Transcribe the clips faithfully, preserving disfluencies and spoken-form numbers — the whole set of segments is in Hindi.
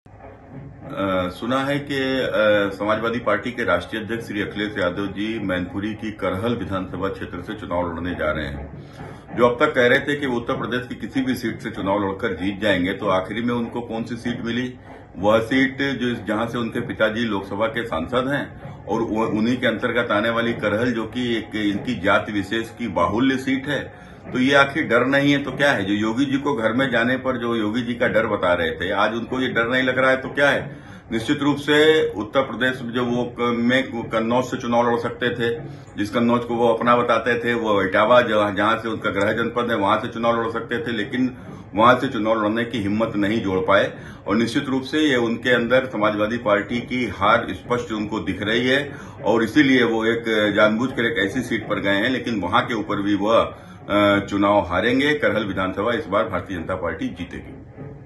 आ, सुना है कि आ, समाजवादी पार्टी के राष्ट्रीय अध्यक्ष श्री अखिलेश यादव जी मैनपुरी की करहल विधानसभा क्षेत्र से चुनाव लड़ने जा रहे हैं। जो अब तक कह रहे थे कि वो उत्तर प्रदेश की किसी भी सीट से चुनाव लड़कर जीत जाएंगे, तो आखिरी में उनको कौन सी सीट मिली? वह सीट जो जहां से उनके पिताजी लोकसभा के सांसद हैं और उन्हीं के अंतर्गत आने वाली करहल, जो कि एक इनकी जाति विशेष की बाहुल्य सीट है। तो ये आखिर डर नहीं है तो क्या है? जो योगी जी को घर में जाने पर जो योगी जी का डर बता रहे थे, आज उनको ये डर नहीं लग रहा है तो क्या है? निश्चित रूप से उत्तर प्रदेश में जो वो में कन्नौज से चुनाव लड़ सकते थे, जिस कन्नौज को वो अपना बताते थे, वो इटावा जहां से उनका गृह जनपद है, वहां से चुनाव लड़ सकते थे, लेकिन वहां से चुनाव लड़ने की हिम्मत नहीं जोड़ पाए। और निश्चित रूप से ये उनके अंदर समाजवादी पार्टी की हार स्पष्ट उनको दिख रही है और इसीलिए वो एक जानबूझकर एक ऐसी सीट पर गए हैं, लेकिन वहां के ऊपर भी वह चुनाव हारेंगे। करहल विधानसभा इस बार भारतीय जनता पार्टी जीतेगी।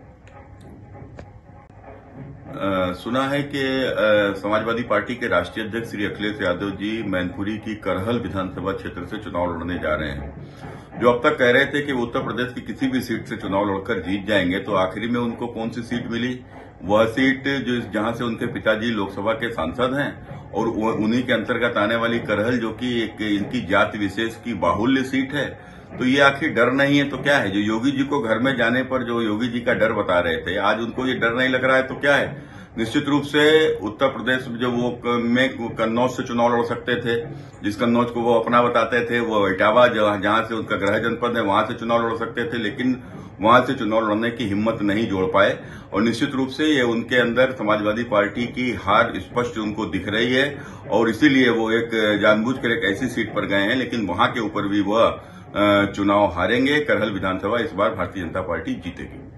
आ, सुना है कि आ, समाजवादी पार्टी के राष्ट्रीय अध्यक्ष श्री अखिलेश यादव जी मैनपुरी की करहल विधानसभा क्षेत्र से चुनाव लड़ने जा रहे हैं। जो अब तक कह रहे थे कि वो उत्तर प्रदेश की किसी भी सीट से चुनाव लड़कर जीत जाएंगे, तो आखिरी में उनको कौन सी सीट मिली? वह सीट जो जहां से उनके पिताजी लोकसभा के सांसद हैं और उन्हीं के अंतर्गत आने वाली करहल, जो कि एक इनकी जाति विशेष की बाहुल्य सीट है। तो ये आखिर डर नहीं है तो क्या है? जो योगी जी को घर में जाने पर जो योगी जी का डर बता रहे थे, आज उनको ये डर नहीं लग रहा है तो क्या है? निश्चित रूप से उत्तर प्रदेश में जो वो में कन्नौज से चुनाव लड़ सकते थे, जिस कन्नौज को वो अपना बताते थे, वो इटावा जहां से उनका गृह जनपद है, वहां से चुनाव लड़ सकते थे, लेकिन वहां से चुनाव लड़ने की हिम्मत नहीं जोड़ पाए। और निश्चित रूप से ये उनके अंदर समाजवादी पार्टी की हार स्पष्ट उनको दिख रही है और इसीलिए वो एक जानबूझकर एक ऐसी सीट पर गए हैं, लेकिन वहां के ऊपर भी वह चुनाव हारेंगे। करहल विधानसभा इस बार भारतीय जनता पार्टी जीतेगी।